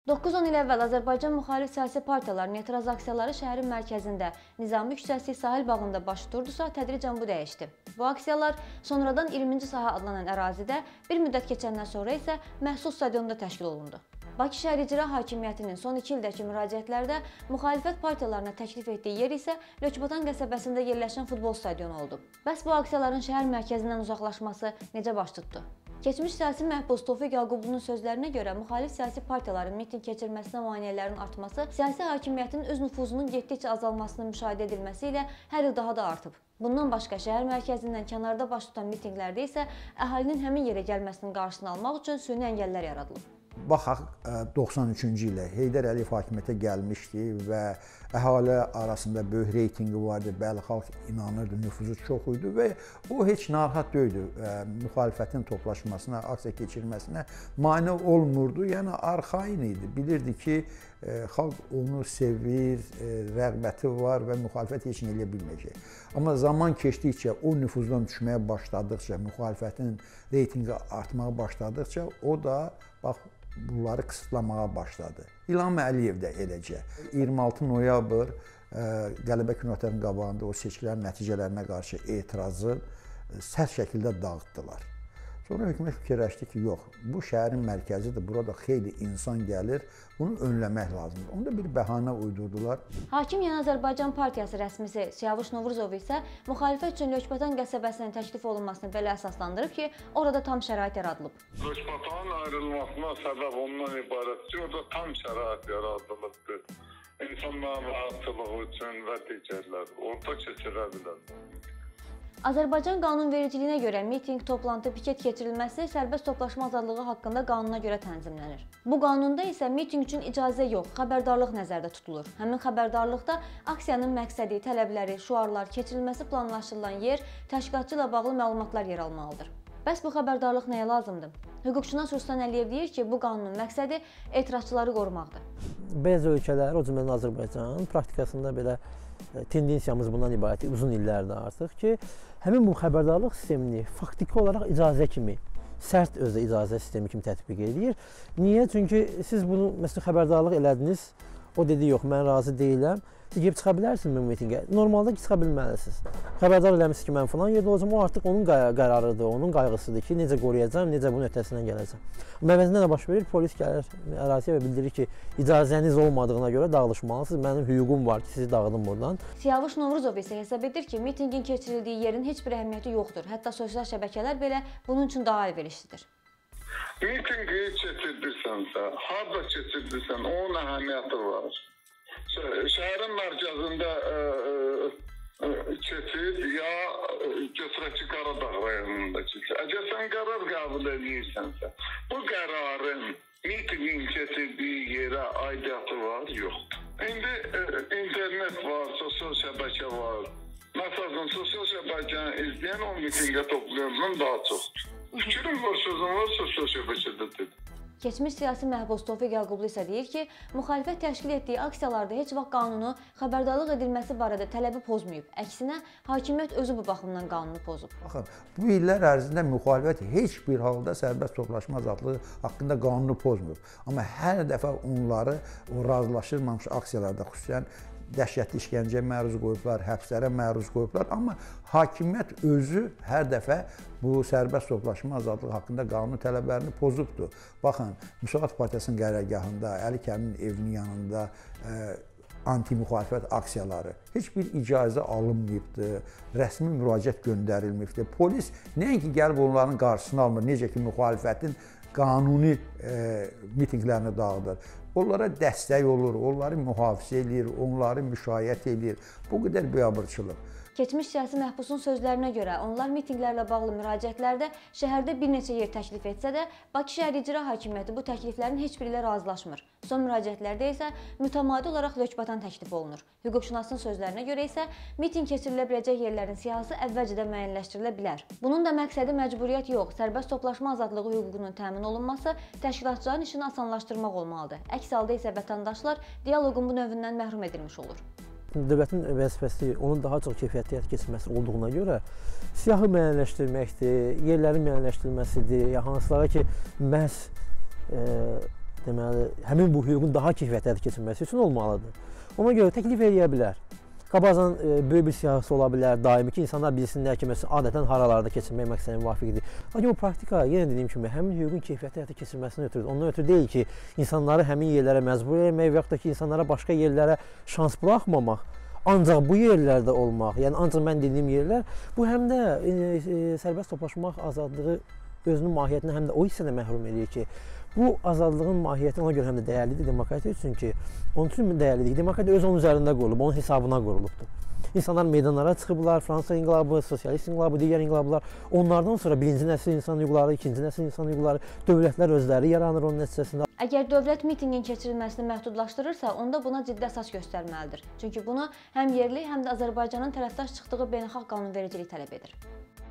9-10 il əvvəl Azərbaycan müxalif siyasi partiyaların etiraz aksiyaları şəhərin mərkəzində Nizami küçəsi Sahil bağında baş tuturdusa, tədricən bu dəyişdi. Bu aksiyalar sonradan 20-ci sahə adlanan ərazidə, bir müddət keçəndən sonra isə məxsus stadionda təşkil olundu. Bakı Şəhər İcra Hakimiyyətinin son 2 ildəki müraciətlərdə müxalifət partiyalarına təklif etdiyi yer isə Lökbatan qəsəbəsində yerləşən futbol stadionu oldu. Bəs bu aksiyaların şəhər mərkəzindən uzaqlaşması necə baş tutdu? Keçmiş siyasi məhbus Tofiq Yaqublu'nun sözlərinə görə müxalif siyasi partiyaların miting keçirməsinə maneələrin artması, siyasi hakimiyyətin öz nüfuzunun getdikcə azalmasının müşahidə edilməsi ilə hər il daha da artıb. Bundan başqa şəhər mərkəzindən kənarda baş tutan mitinqlərdə isə əhalinin həmin yerə gəlməsinin qarşısını almaq üçün süni əngəllər yaradılıb. Baxaq 93-cü ilə Heydər Əliyev hakimiyyətə gəlmişdi və əhali arasında böyük reytinqi vardı, bəli, xalq inanırdı, nüfuzu çox idi və o heç narahat deyildi, müxalifətin toplaşmasına, aksiya keçirməsinə mane olmurdu, yəni arxain idi, bilirdi ki, xalq onu sevir, rəğbəti var və müxalifət heç nə eləyə bilməyəcək. Amma zaman keçdikcə, o nüfuzdan düşməyə başladıqca, müxalifətin reytinqi artmağa başladıqca, o da, bax, bunları qısıtlamağa başladı. İlham Əliyev də eləcə. 26 noyabr Qələbə Kinoteatrının qabağında o seçkilərin nəticələrinə qarşı etirazı sərt şəkildə dağıtdılar. Sonra hökumət fikirləşdi ki, yox, bu şəhərin mərkəzidir, burada xeyli insan gəlir, bunu önləmək lazımdır. Onda bir bəhanə uydurdular. Hakim Yeni Azərbaycan Partiyası rəsmisi Siyavuş Novruzov isə müxalifət üçün Lökbatan qəsəbəsinin təklif olunmasını belə əsaslandırıb ki, orada tam şərait yaradılıb. Lökbatanın ayrılmasına səbəb ondan ibarət ki, orada tam şərait yaradılıbdır. İnsanların rahatçılığı üçün və digərlər orada keçirə bilər. Azərbaycan qanunvericiliyinə görə miting, toplantı, piket keçirilməsi sərbəst toplaşma azadlığı haqqında qanuna görə tənzimlənir. Bu qanunda isə miting üçün icazə yox, xəbərdarlıq nəzərdə tutulur. Həmin xəbərdarlıqda aksiyanın məqsədi, tələbləri, şüarlar, keçirilməsi planlaşdırılan yer, təşkilatçı ilə bağlı məlumatlar yer almalıdır. Bəs bu xəbərdarlıq nəyə lazımdır? Hüquqşünas Ruslan Əliyev deyir ki, bu qanunun məqsədi etirazçıları qorumaqdır. Bəzi ölkələr, o cümlədən Azərbaycan praktikasında belə tendensiyamız bundan ibarət uzun illərdir artıq ki, həmin bu xəbərdarlıq sistemini faktiki olaraq icazə kimi, sərt özdə icazə sistemi kimi tətbiq edir. Niyə? Çünki siz bunu, məsələn, xəbərdarlıq elədiniz, o dedi, yox, mən razı deyiləm. Siz gəlib çıxa bilərsiniz bu mitingə. Normalda ki, çıxa bilməlisiniz. Xəbərdar eləmişsiniz ki, mən falan yerdə olacam, o artıq onun qərarıdır, onun qayğısıdır ki, necə qoruyacam, necə bunun ötəsindən gələcəm. Əvəzində nə baş verir? Polis gəlir əraziyə və bildirir ki, icazəniz olmadığına görə dağılışmalısınız, mənim hüququm var ki, sizi dağıdım buradan. Siyavuş Novruzov isə hesab edir ki, mitingin keçirildiyi yerin heç bir əhəmiyyəti yoxdur. Hətta sosial şəbəkələr belə bunun üçün daha əlverişlidir. Mitingi keçirdirsənsə, harada keçirdirsən, onun əhəmiyyəti var. Şəhərin mərkəzində keçir ya götürək ki, Qaradağ rayonunda keçir. Əgər sən qərar qəbul edirsənsə, bu qərarın mitingin keçirdiyi yerə aidiyyatı var, yoxdur. İndi internet var, sosial şəbəkə var. Məsələn, sosial şəbəkəni izləyən o mitingə toplayandan daha çoxdur. Fikrim var, sözüm var, sosial şəbəkədə dedim. Keçmiş siyasi məhbus Tofiq Yaqublu isə deyir ki, müxalifət təşkil etdiyi aksiyalarda heç vaxt qanunu xəbərdarlıq edilməsi barədə tələbi pozmayıb. Əksinə, hakimiyyət özü bu baxımdan qanunu pozub. Baxın, bu illər ərzində müxalifət heç bir halda sərbəst toplaşma azadlığı haqqında qanunu pozmuyub. Amma hər dəfə onları o razılaşılmamış aksiyalarda xüsusən dəhşətli işgəncəyə məruz qoyublar, həbslərə məruz qoyublar. Amma hakimiyyət özü hər dəfə bu sərbəst toplaşma azadlığı haqqında qanun tələblərini pozubdur. Baxın, Müsavat Partiyasının qərargahında, Əli Kərimin evinin yanında anti-müxalifət aksiyaları heç bir icazə alınmayıbdır, rəsmi müraciət göndərilməyibdir. Polis nəinki gəlib onların qarşısını almır, necə ki, müxalifətin qanuni mitinglərini dağıdır. Onlara dəstək olur, onları mühafizə edir, onları müşayiət edir. Bu qədər biabırçılıq. Keçmiş siyasi məhbusun sözlərinə görə onlar mitinqlərlə bağlı müraciətlərdə şəhərdə bir neçə yer təklif etsə də, Bakı Şəhər İcra Hakimiyyəti bu təkliflərin heç biri ilə razılaşmır. Son müraciətlərdə isə mütəmadi olaraq Lökbatan təklif olunur. Hüquqşünasın sözlərinə görə isə miting keçirilə biləcək yerlərin siyahısı əvvəlcədən müəyyənləşdirilə bilər. Bunun da məqsədi məcburiyyət yox, sərbəst toplaşma azadlığı hüququnun təmin olunması, təşkilatçıların işini asanlaşdırmaq olmalıdır. Əks halda isə vətəndaşlar dialoqun bu növündən məhrum edilmiş olur. Dövlətin vəzifəsi onun daha çox keyfiyyətli həyata keçirməsi olduğuna görə siyahı müəyyənləşdirməkdir, yerlərin müəyyənləşdirilməsidir, hansılara ki, məhz deməli, həmin bu hüququn daha keyfiyyətli həyata keçirilməsi üçün olmalıdır. Ona görə təklif edə bilər. Qabaqcadan böyük bir siyahısı ola bilər, daimi ki, insanlar bilsinlər ki, məsələn, adətən haralarda keçirmək məqsədinə müvafiqdir. Lakin bu praktika, yenə dediyim kimi, həmin hüququn keyfiyyətli həyata keçirilməsindən ötürüdür. Ondan ötürü deyil ki, insanları həmin yerlərə məcbur etmək və yaxud da ki, insanlara başqa yerlərə şans buraxmamaq, ancaq bu yerlərdə olmaq, yəni ancaq mən dediyim yerlər, bu həm də sərbəst toplaşmaq azadlığı özünün mahiyyətinə həm də o hissədə məhrum edir ki, bu azadlığın mahiyyəti ona görə həm də dəyərlidir demokratiya üçün ki, onun üçün dəyərlidir. Demokratiya öz onun üzərində qurulub, onun hesabına qurulubdur. İnsanlar meydanlara çıxıblar, Fransa inqilabı, sosialist inqilabı, digər inqilablar. Onlardan sonra birinci nəsil insan hüquqları, ikinci nəsil insan hüquqları, dövlətlər özləri yaranır onun nəticəsində. Əgər dövlət mitinqin keçirilməsini məhdudlaşdırırsa, onda buna ciddi əsas göstərməlidir. Çünki bunu həm yerli, həm də Azərbaycanın tərəfdaş çıxdığı beynəlxalq qanunvericilik tələb edir.